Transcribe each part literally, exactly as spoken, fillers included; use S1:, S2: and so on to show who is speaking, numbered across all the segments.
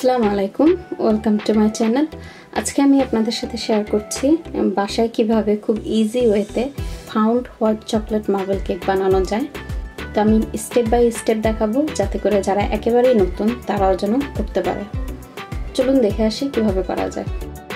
S1: আসসালামু আলাইকুম, welcome to my channel. আজকে আমি আপনাদের সাথে শেয়ার করছি বাসায় কিভাবে খুব ইজি ওয়েতে pound white chocolate marble cake বানানো যায়। তো আমি স্টেপ বাই স্টেপ দেখাবো যাতে করে যারা একেবারেই নতুন তারাও যেন করতে পারে। চলুন দেখে আসি কিভাবে করা যায়।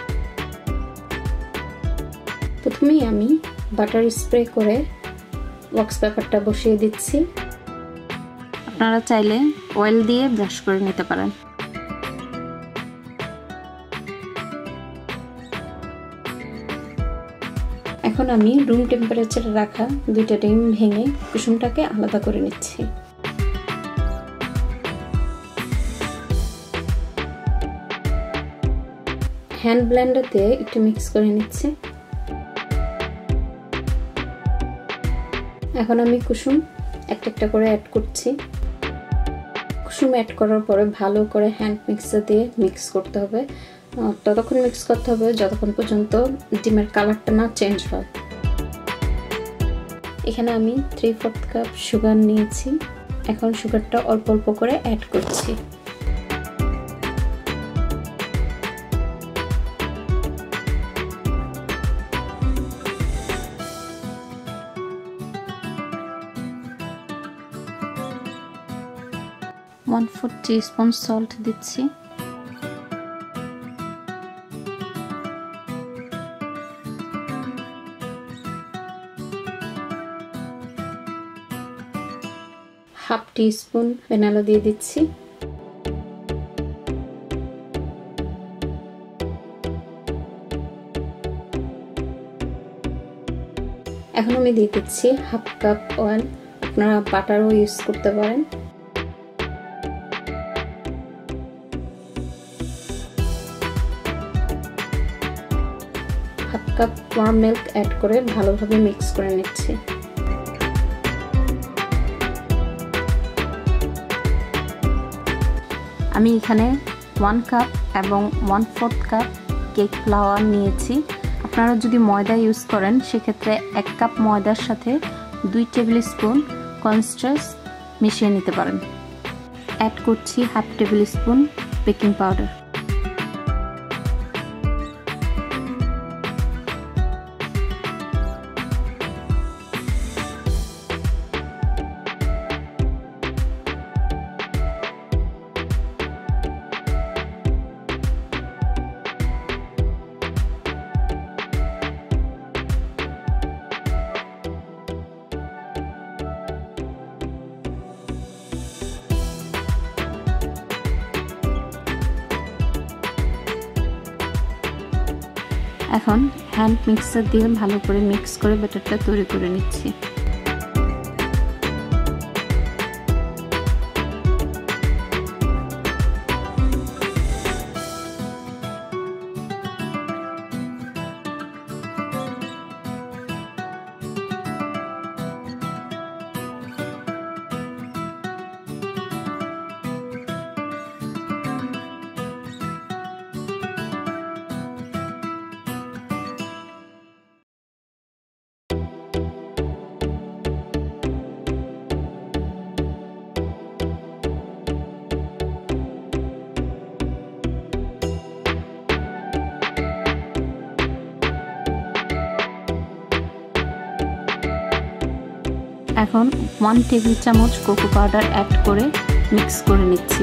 S1: প্রথমেই আমি বাটার স্প্রে করে ওয়াক্স পেপারটা বসিয়ে দিচ্ছি। আপনারা চাইলে অয়েল দিয়ে ব্রাশ করে নিতে পারেন। এখন আমি রুম টেম্পারেচারে রাখা দুইটা ডিম ভেঙে কুসুমটাকে আলাদা করে নিচ্ছি। হ্যান্ড ব্লেন্ডার দিয়ে একটু মিক্স করে নিচ্ছি। এখন আমি কুসুম একটা একটা করে অ্যাড করছি। কুসুম অ্যাড করার পরে ভালো করে হ্যান্ড মিক্সার দিয়ে মিক্স করতে হবে। ততক্ষণ মিক্স করতে হবে যতক্ষণ পর্যন্ত ডিমের কালারটা না চেঞ্জ হয়। এখানে আমি থ্রি ফোর্থ কাপ সুগার নিয়েছি। এখন সুগারটা অল্প অল্প করে অ্যাড করছি। ওয়ান ফোর টিস্পুন সল্ট দিচ্ছি। হাফ টিস্পুন ভ্যানিলা দিয়ে দিচ্ছি। এখন আমি দিয়ে দিচ্ছি হাফ কাপ অয়েল। আপনারা বাটারও ইউজ করতে পারেন। Half cup warm milk add করে ভালোভাবে মিক্স করে নিচ্ছি। আমি এখানে ওয়ান কাপ এবং one fourth cup cake flour নিয়েছি। আপনারা যদি ময়দা ইউজ করেন সেক্ষেত্রে এক কাপ ময়দার সাথে দুই টেবিল স্পুন কর্নস্টার্চ মিশিয়ে নিতে পারেন। অ্যাড করছি half tablespoon baking powder. এখন হ্যান্ড মিক্সার দিয়ে ভালো করে মিক্স করে ব্যাটারটা তৈরি করে নিচ্ছি। এখন ওয়ান টেবিল চামচ কোকো পাউডার অ্যাড করে মিক্স করে নিচ্ছি।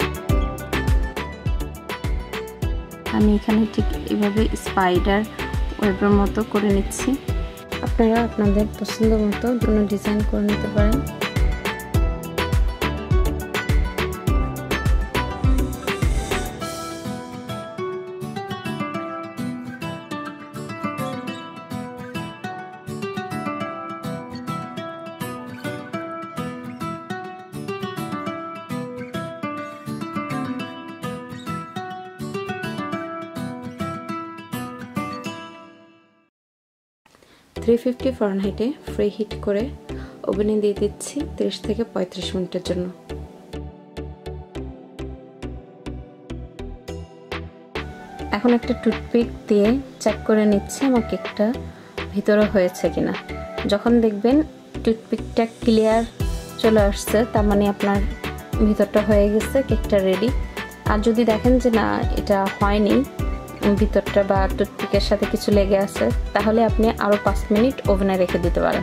S1: আমি এখানে ঠিক এইভাবে স্পাইডার ওয়েবের মতো করে নিচ্ছি। আপনারা আপনাদের পছন্দ মতো কোনো ডিজাইন করে নিতে পারেন। থ্রি ফিফটি ফারেনহাইটে ফ্রি হিট করে ওভেনে দিয়ে দিচ্ছি তিরিশ থেকে পঁয়ত্রিশ মিনিটের জন্য। এখন একটা টুথপিক দিয়ে চেক করে নিচ্ছি আমার কেকটা ভিতরে হয়েছে কিনা। যখন দেখবেন টুথপিকটা ক্লিয়ার চলে আসছে, তার মানে আপনার ভিতরটা হয়ে গেছে, কেকটা রেডি। আর যদি দেখেন যে না এটা হয়নি, ভিতরটা বা টুথপিকের সাথে কিছু লেগে আছে, তাহলে আপনি আরো পাঁচ মিনিট ওভেনে রেখে দিতে পারেন।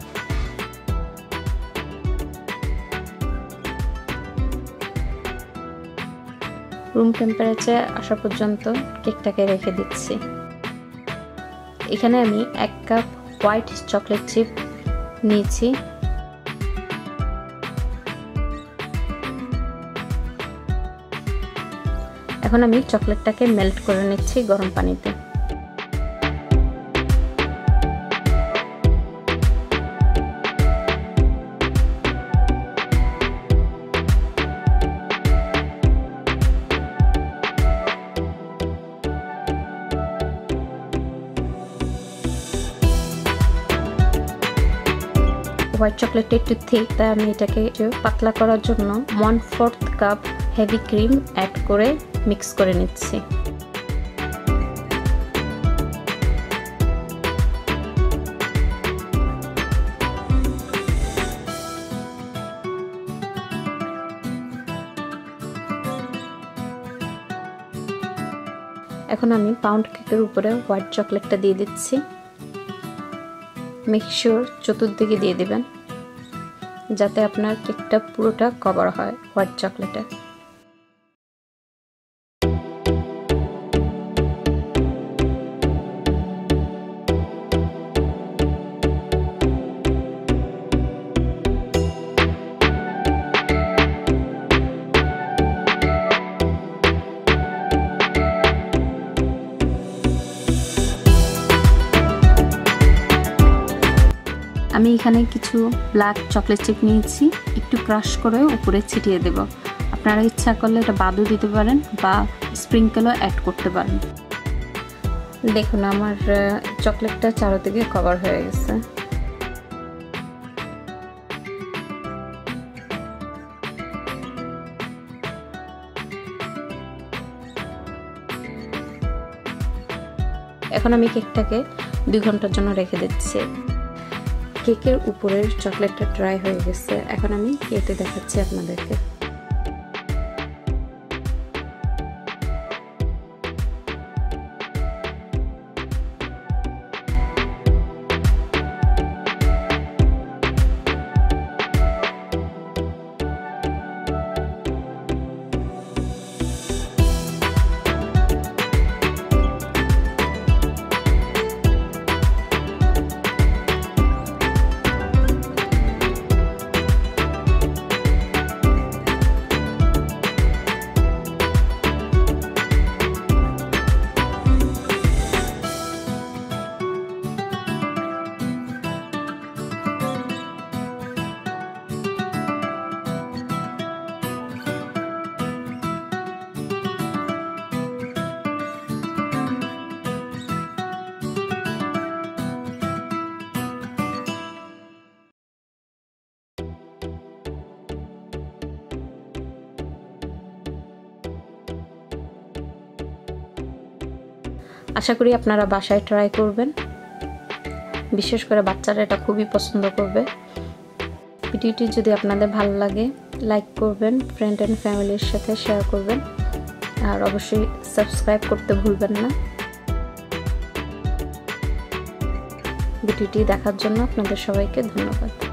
S1: রুম টেম্পারেচারে আসা পর্যন্ত কেকটাকে রেখে দিচ্ছি। এখানে আমি এক কাপ হোয়াইট চকলেট চিপ নিয়েছি। এখন আমি চকলেটটাকে মেল্ট করে নিচ্ছি গরম পানিতে। হোয়াইট চকলেটটা একটু থিক, তাই আমি এটাকে পাতলা করার জন্য one fourth cup heavy cream add করে মিক্স করে নিচ্ছি। এখন আমি পাউন্ড কেকের উপরে হোয়াইট চকলেটটা দিয়ে দিচ্ছি। মেক শিওর চতুর্দিকে দিয়ে দিবেন যাতে আপনার কেকটা পুরোটা কভার হয় হোয়াইট চকলেটে। আমি এখানে কিছু ব্ল্যাক চকলেট চিপ নিয়েছি, একটু ক্রাশ করে উপরে ছিটিয়ে দেব। আপনারা ইচ্ছা করলে এটা বাদও দিতে পারেন বা স্প্রিঙ্কেলও অ্যাড করতে পারেন। দেখুন আমার চকলেটটা চারদিকে কভার হয়ে গেছে। এখন আমি কেকটাকে দুই ঘন্টার জন্য রেখে দিচ্ছি। কেকের উপরের চকলেটটা ড্রাই হয়ে গেছে, এখন আমি কেটে দেখাচ্ছি আপনাদেরকে। আশা করি আপনারা বাসায় ট্রাই করবেন, বিশেষ করে বাচ্চারা এটা খুবই পছন্দ করবে। ভিডিওটি যদি আপনাদের ভালো লাগে লাইক করবেন, ফ্রেন্ড অ্যান্ড ফ্যামিলির সাথে শেয়ার করবেন, আর অবশ্যই সাবস্ক্রাইব করতে ভুলবেন না। ভিডিওটি দেখার জন্য আপনাদের সবাইকে ধন্যবাদ।